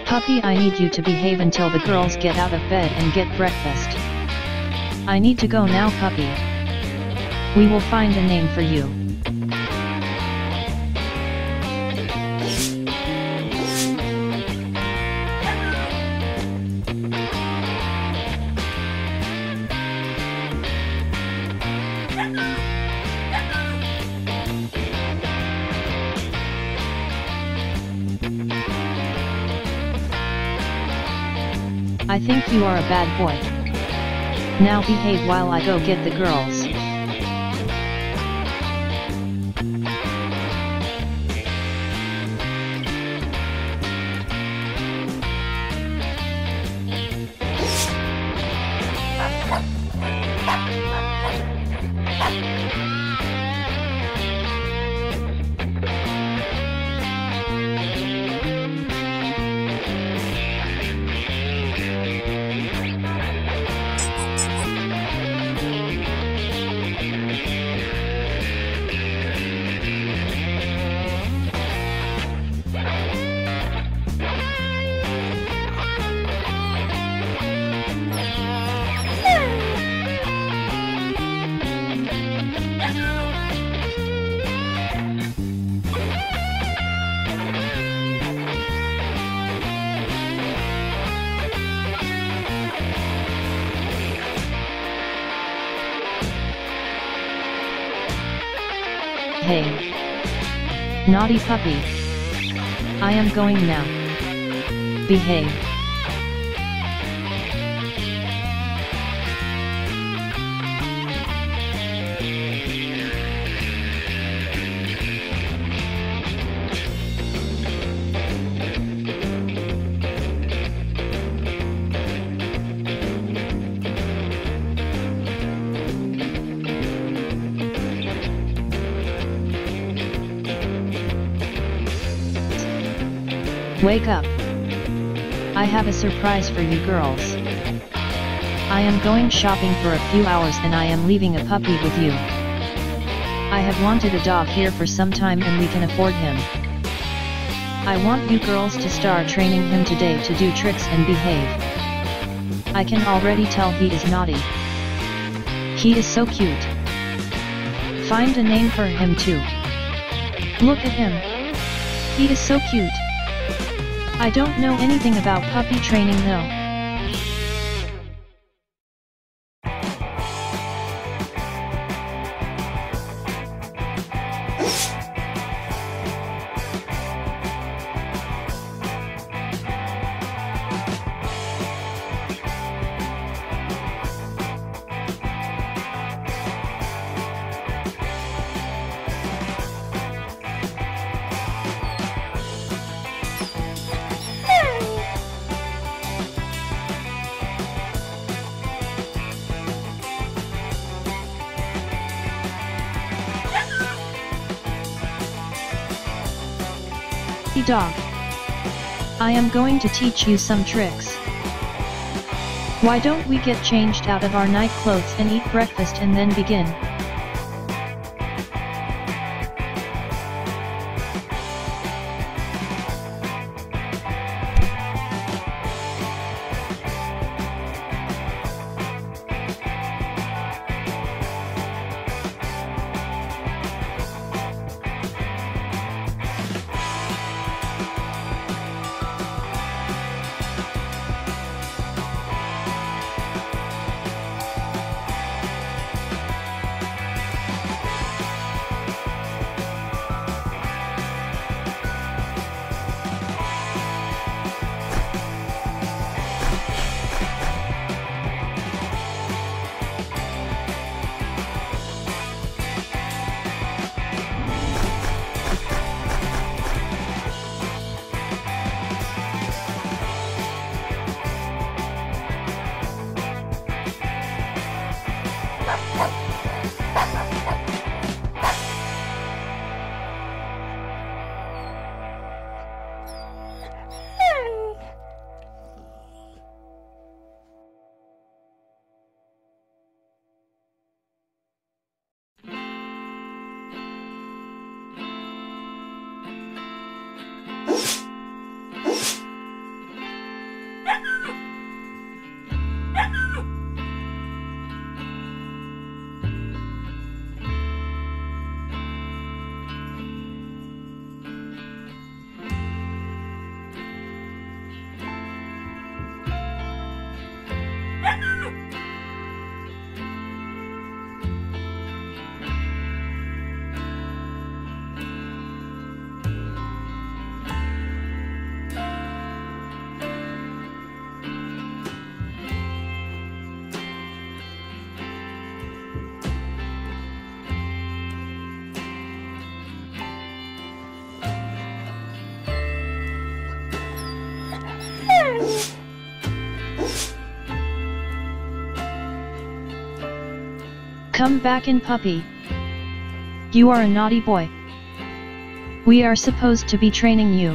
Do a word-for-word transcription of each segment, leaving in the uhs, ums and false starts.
Puppy, I need you to behave until the girls get out of bed and get breakfast. I need to go now, puppy. We will find a name for you. I think you are a bad boy. Now behave while I go get the girls. Hey! Naughty puppy! I am going now. Behave. Wake up! I have a surprise for you girls. I am going shopping for a few hours and I am leaving a puppy with you. I have wanted a dog here for some time and we can afford him. I want you girls to start training him today to do tricks and behave. I can already tell he is naughty. He is so cute. Find a name for him too. Look at him. He is so cute. I don't know anything about puppy training though. Dog. I am going to teach you some tricks. Why don't we get changed out of our night clothes and eat breakfast and then begin? Come back in, puppy. You are a naughty boy. We are supposed to be training you.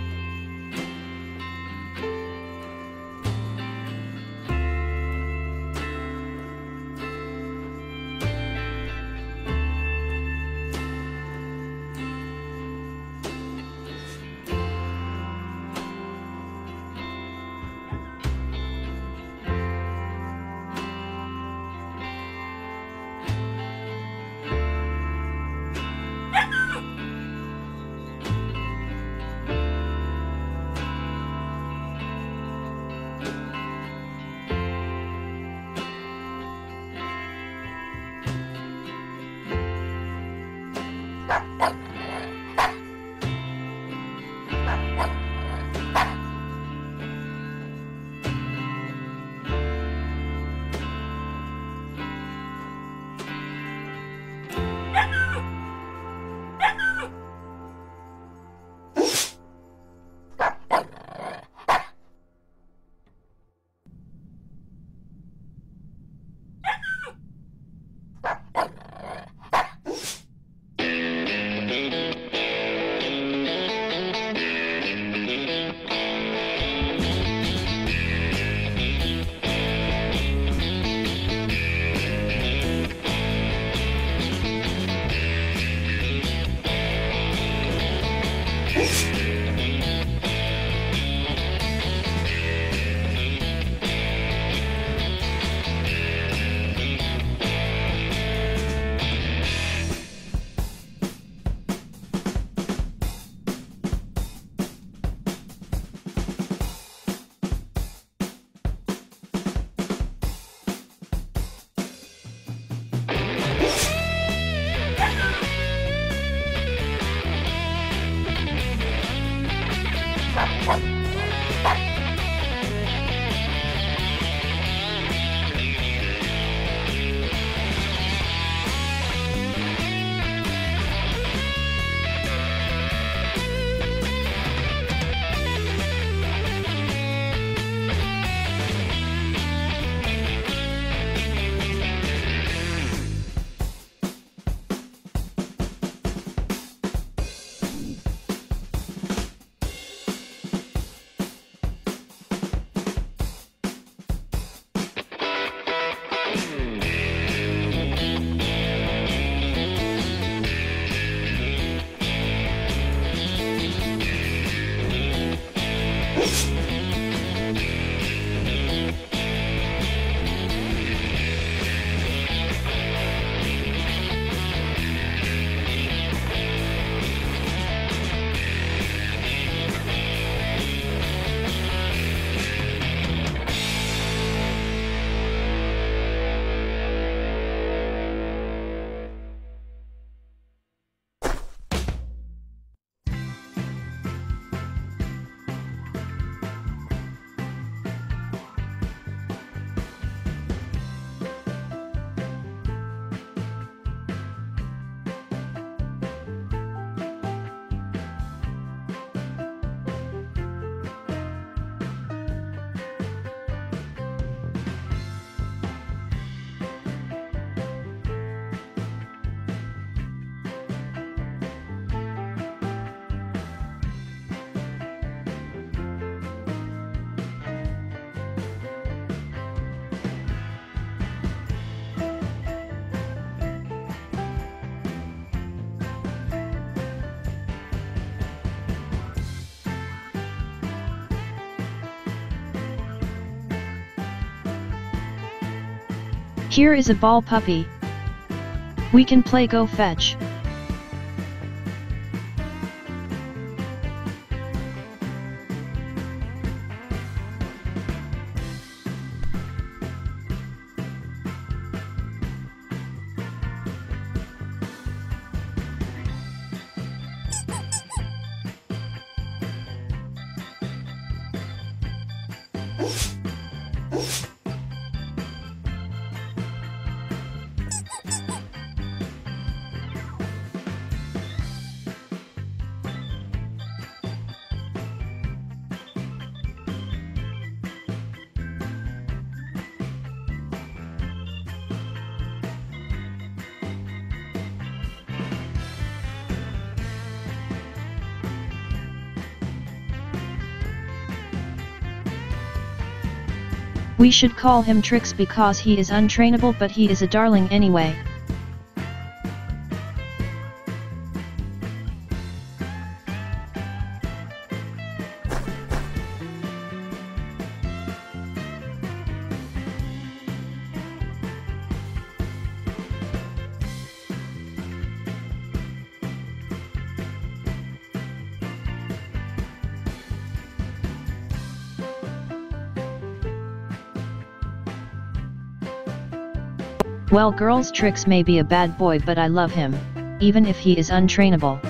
Here is a ball, puppy. We can play go fetch. We should call him Tricks because he is untrainable, but he is a darling anyway. Well girls, Tricks may be a bad boy, but I love him, even if he is untrainable.